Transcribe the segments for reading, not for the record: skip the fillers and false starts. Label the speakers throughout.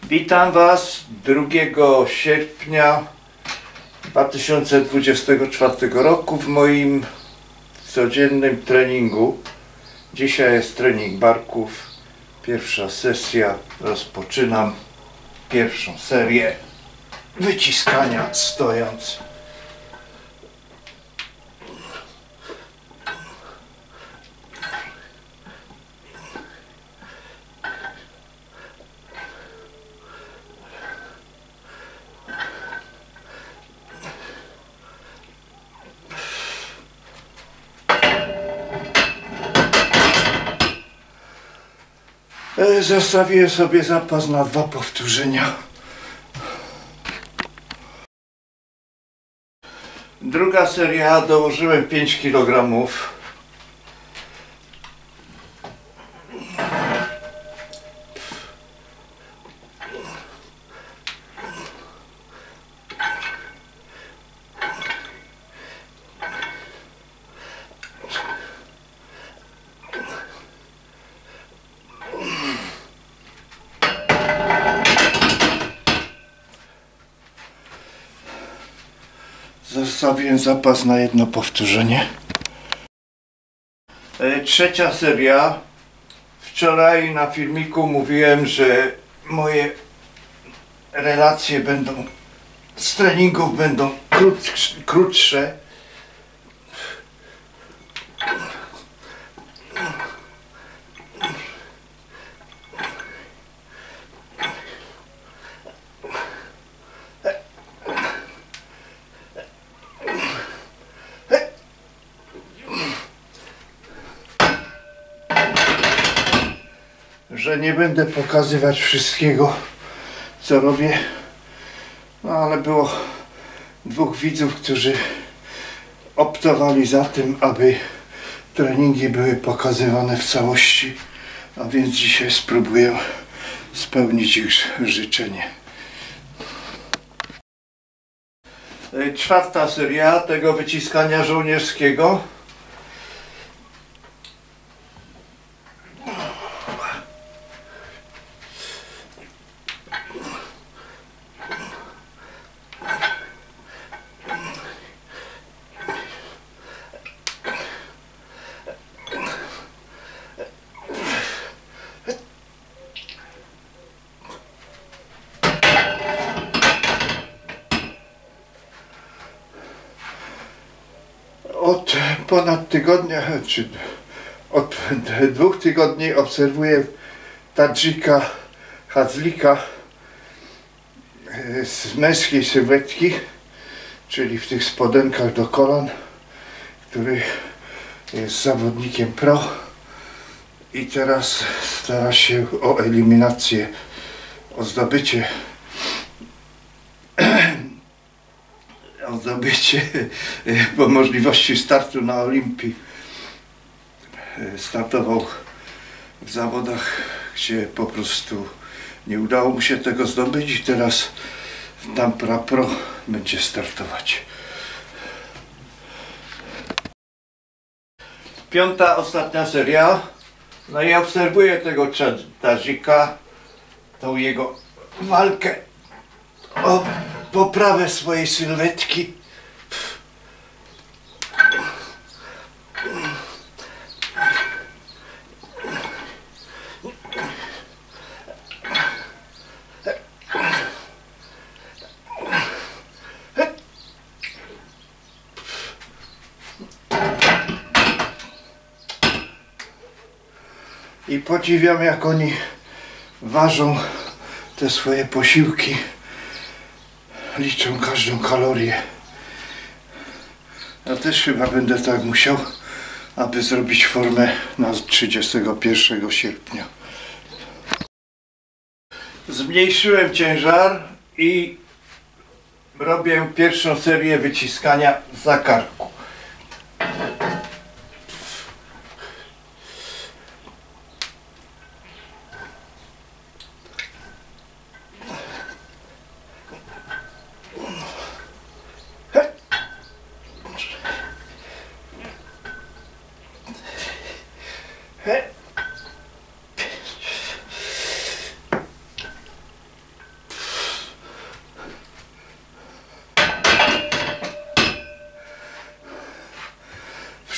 Speaker 1: Witam Was 2 sierpnia 2024 roku w moim codziennym treningu. Dzisiaj jest trening barków, pierwsza sesja. Rozpoczynam pierwszą serię wyciskania stojąc. Zostawię sobie zapas na 2 powtórzenia. Druga seria, dołożyłem 5 kg. Zostawiłem zapas na 1 powtórzenie. Trzecia seria. Wczoraj na filmiku mówiłem, że moje relacje z treningów będą krótsze. Że nie będę pokazywać wszystkiego, co robię, no ale było 2 widzów, którzy optowali za tym, aby treningi były pokazywane w całości, a więc dzisiaj spróbuję spełnić ich życzenie. Czwarta seria tego wyciskania żołnierskiego. Od ponad tygodnia, czy od 2 tygodni obserwuję Tadżyka Hadzlika z męskiej sylwetki, czyli w tych spodenkach do kolan, który jest zawodnikiem pro i teraz stara się o eliminację, o zdobycie po możliwości startu na Olimpii. Startował w zawodach, gdzie po prostu nie udało mu się tego zdobyć i teraz w Tampere Pro będzie startować. 5. ostatnia seria. No i obserwuję tego Tadżyka, tą jego walkę o poprawę swojej sylwetki. I podziwiam, jak oni ważą te swoje posiłki. Liczą każdą kalorię. Ja też chyba będę tak musiał, aby zrobić formę na 31 sierpnia. Zmniejszyłem ciężar i robię pierwszą serię wyciskania za karku.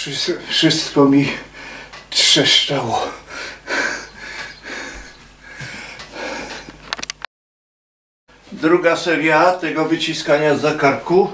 Speaker 1: Wszystko mi trzeszczało. Druga seria tego wyciskania z zakarku.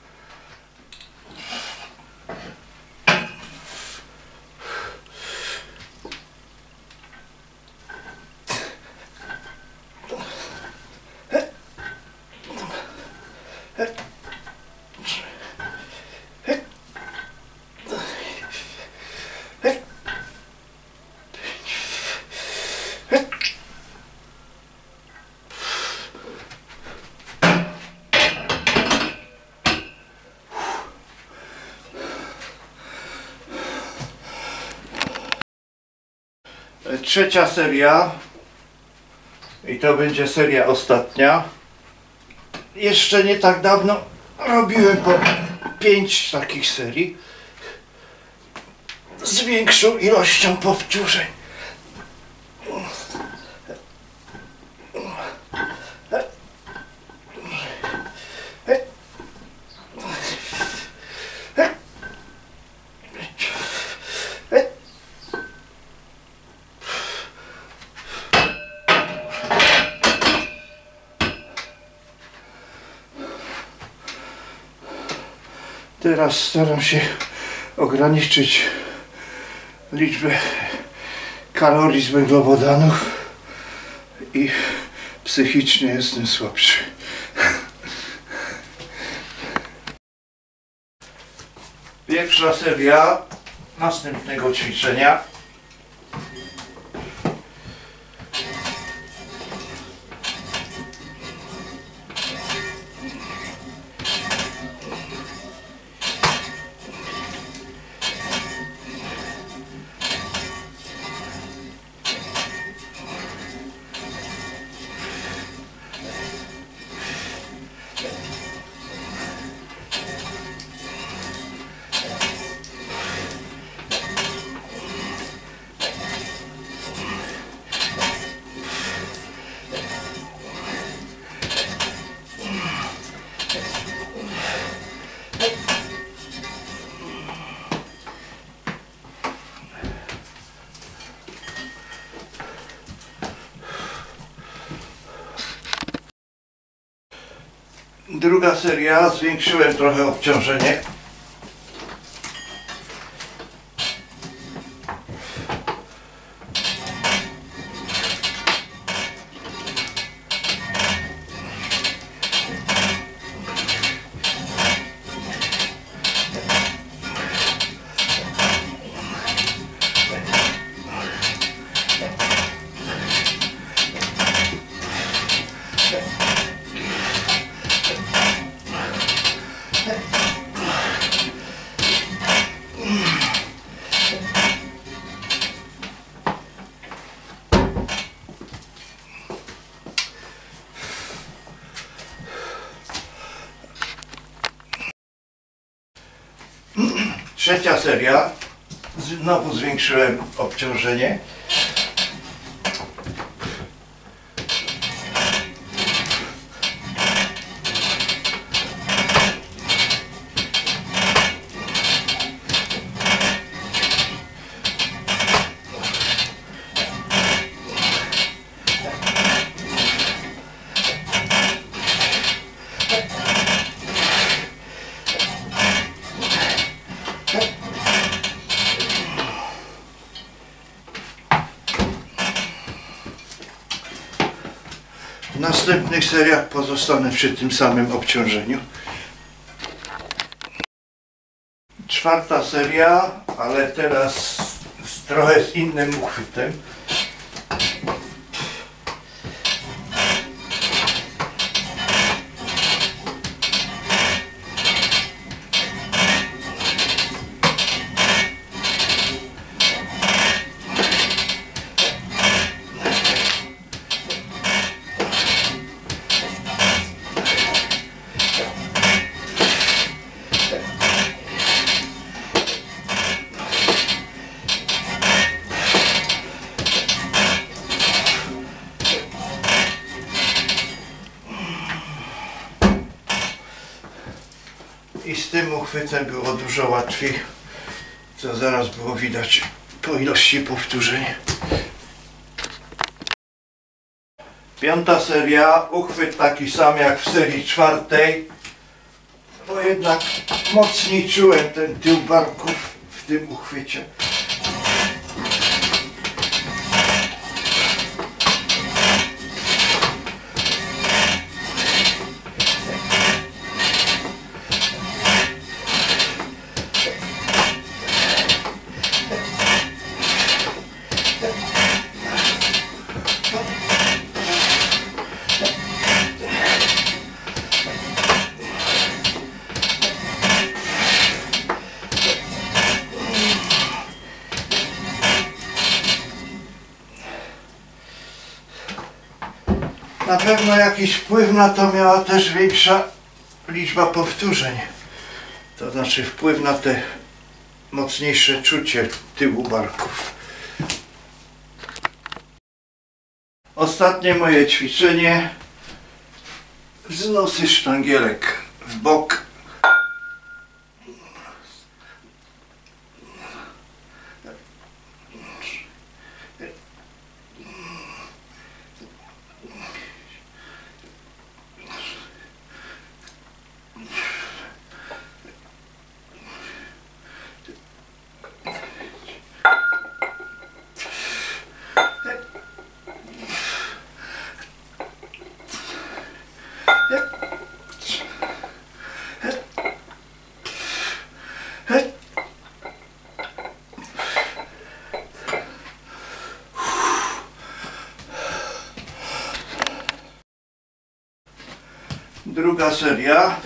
Speaker 1: Trzecia seria i to będzie seria ostatnia. Jeszcze nie tak dawno robiłem po 5 takich serii z większą ilością powtórzeń. Teraz staram się ograniczyć liczbę kalorii z węglowodanów i psychicznie jestem słabszy. Pierwsza seria następnego ćwiczenia. Druga seria, zwiększyłem trochę obciążenie. Trzecia seria, znowu zwiększyłem obciążenie. W następnych seriach pozostanę przy tym samym obciążeniu. Czwarta seria, ale teraz trochę z innym uchwytem. I z tym uchwytem było dużo łatwiej co zaraz było widać po ilości powtórzeń. 5. seria, uchwyt taki sam jak w serii 4, bo jednak mocniej czułem ten tył barków w tym uchwycie. Na pewno jakiś wpływ na to miała też większa liczba powtórzeń. To znaczy wpływ na te mocniejsze czucie tyłu barków. Ostatnie moje ćwiczenie. Wznosy sztangielek w bok. Druga seria.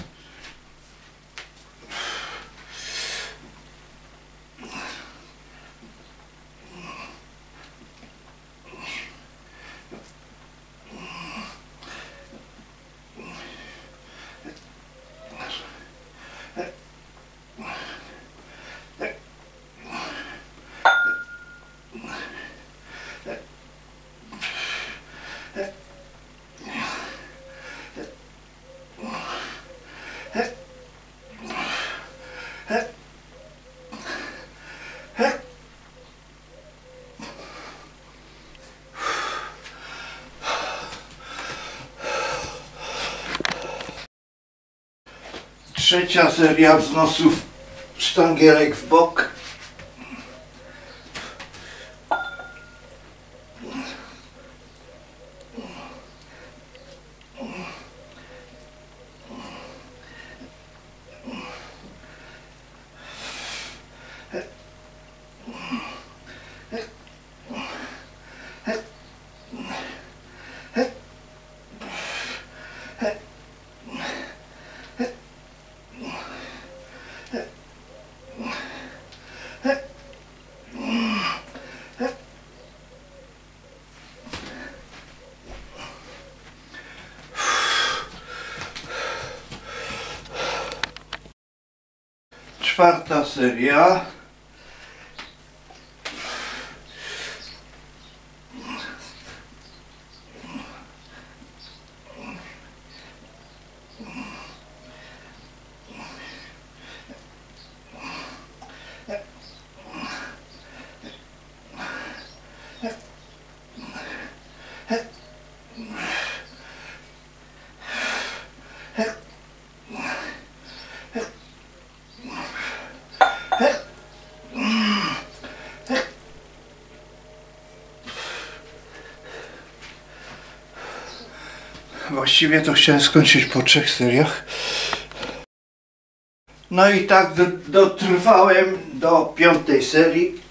Speaker 1: Trzecia seria wznosów sztangielek w bok. Czwarta seria. Właściwie to chciałem skończyć po 3 seriach. No i tak dotrwałem do 5. serii.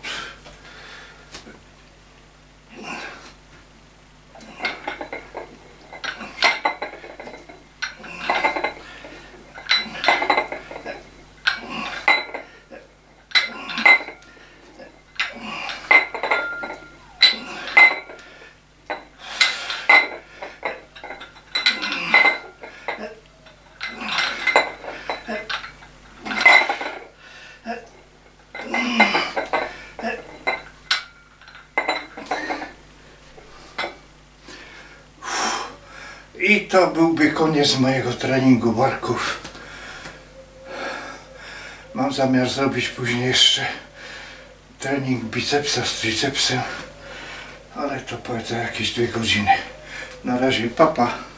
Speaker 1: I to byłby koniec mojego treningu barków. Mam zamiar zrobić później jeszcze trening bicepsa z tricepsem, ale to za jakieś 2 godziny. Na razie, papa.